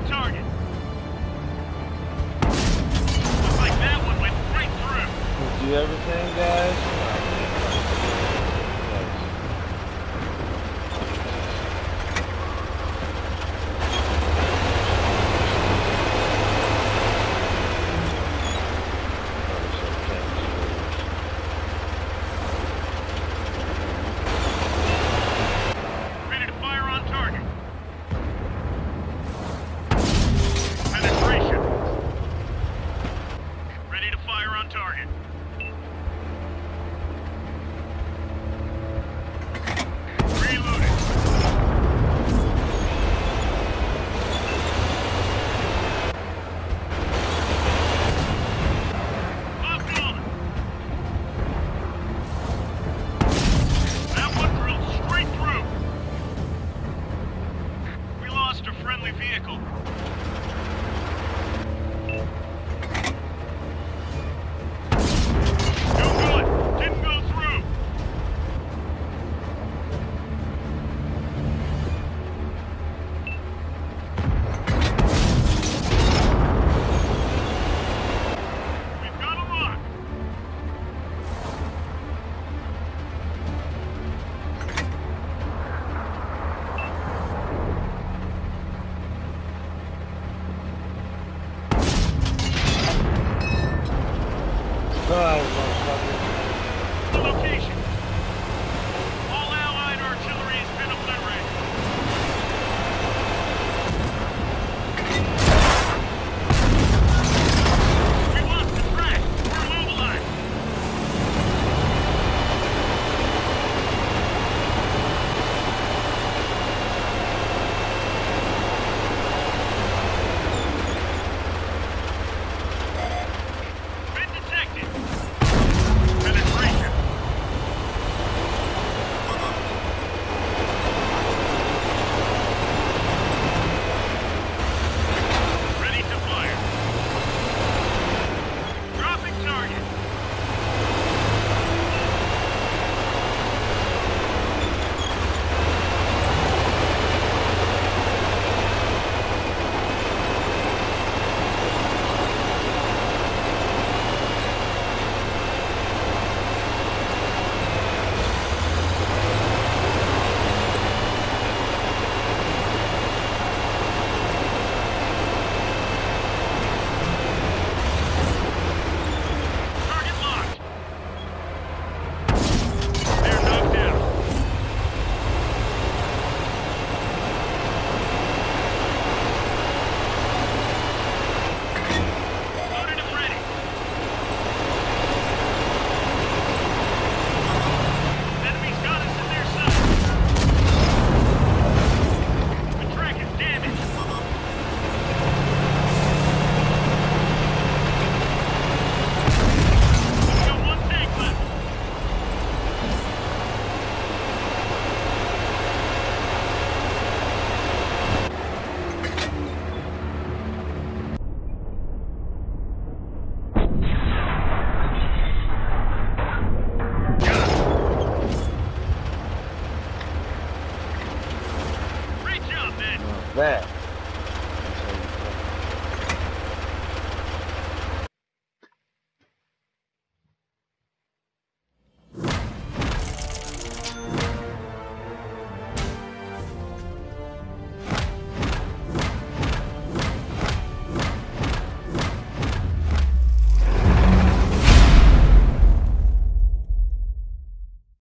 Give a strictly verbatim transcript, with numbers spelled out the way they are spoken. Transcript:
target. Looks like that one went right through. Do everything, guys. Vehicle. No good. Didn't go through. We've got a lock. The location. All Allied artillery has been obliterated. We lost the track. We're mobilized. Been detected. Penetration. Ready to fire. Dropping target. Target locked. They're knocked down. Loaded and ready. Enemy's got us in their sights. The track is damaged. We've got one tank left. Great job, man. That.